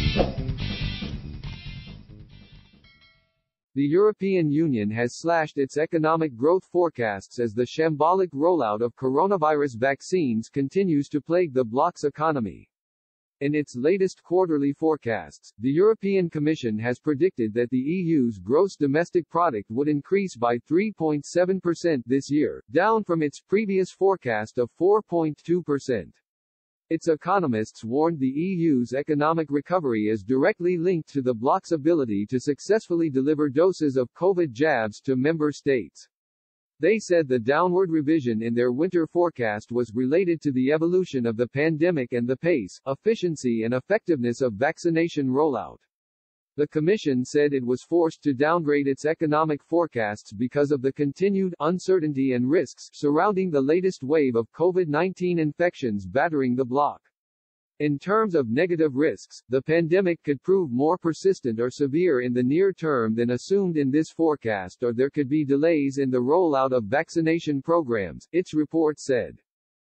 The European Union has slashed its economic growth forecasts as the shambolic rollout of coronavirus vaccines continues to plague the bloc's economy. In its latest quarterly forecasts, the European Commission has predicted that the EU's gross domestic product would increase by 3.7% this year, down from its previous forecast of 4.2%. Its economists warned the EU's economic recovery is directly linked to the bloc's ability to successfully deliver doses of COVID jabs to member states. They said the downward revision in their winter forecast was related to the evolution of the pandemic and the pace, efficiency and effectiveness of vaccination rollout. The Commission said it was forced to downgrade its economic forecasts because of the continued uncertainty and risks surrounding the latest wave of COVID-19 infections battering the bloc. In terms of negative risks, the pandemic could prove more persistent or severe in the near term than assumed in this forecast, or there could be delays in the rollout of vaccination programs, its report said.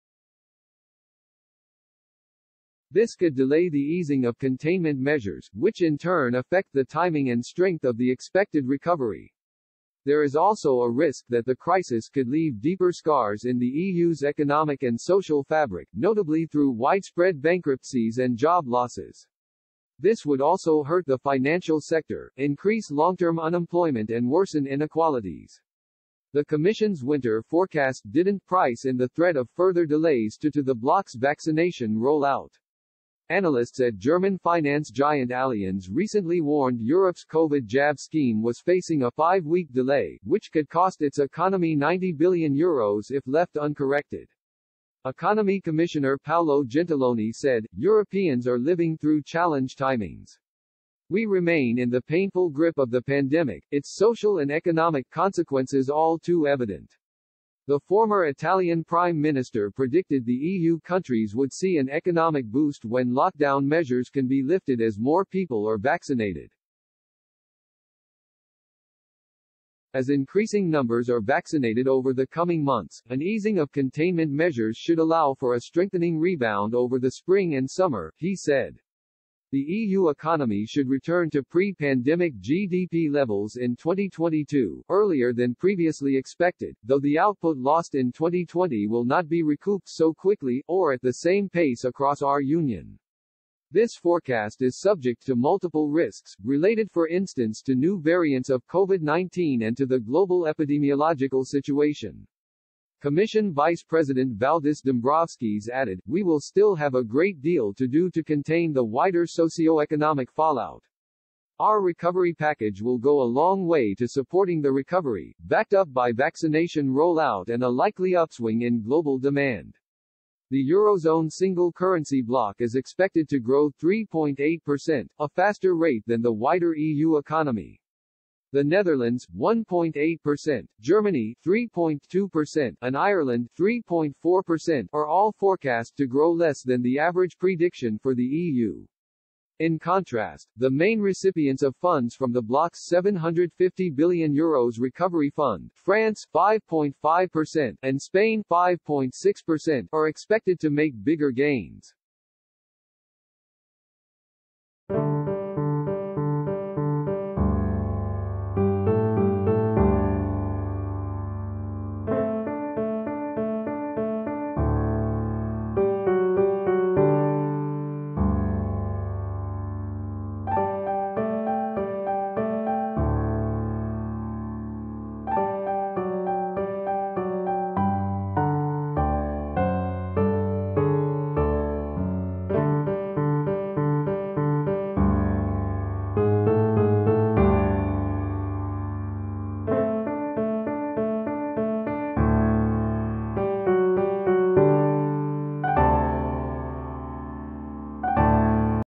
This could delay the easing of containment measures, which in turn affect the timing and strength of the expected recovery. There is also a risk that the crisis could leave deeper scars in the EU's economic and social fabric, notably through widespread bankruptcies and job losses. This would also hurt the financial sector, increase long-term unemployment and worsen inequalities. The Commission's winter forecast didn't price in the threat of further delays to the bloc's vaccination rollout. Analysts at German finance giant Allianz recently warned Europe's COVID jab scheme was facing a 5-week delay, which could cost its economy €90 billion if left uncorrected. Economy Commissioner Paolo Gentiloni said, "Europeans are living through challenge timings. We remain in the painful grip of the pandemic, its social and economic consequences all too evident." The former Italian Prime Minister predicted the EU countries would see an economic boost when lockdown measures can be lifted as more people are vaccinated. As increasing numbers are vaccinated over the coming months, an easing of containment measures should allow for a strengthening rebound over the spring and summer, he said. The EU economy should return to pre-pandemic GDP levels in 2022, earlier than previously expected, though the output lost in 2020 will not be recouped so quickly, or at the same pace across our union. This forecast is subject to multiple risks, related for instance to new variants of COVID-19 and to the global epidemiological situation. Commission Vice President Valdis Dombrovskis added, "We will still have a great deal to do to contain the wider socio-economic fallout. Our recovery package will go a long way to supporting the recovery, backed up by vaccination rollout and a likely upswing in global demand." The Eurozone single currency bloc is expected to grow 3.8%, a faster rate than the wider EU economy. The Netherlands, 1.8%, Germany, 3.2%, and Ireland, 3.4%, are all forecast to grow less than the average prediction for the EU. In contrast, the main recipients of funds from the bloc's €750 billion recovery fund, France, 5.5%, and Spain, 5.6%, are expected to make bigger gains.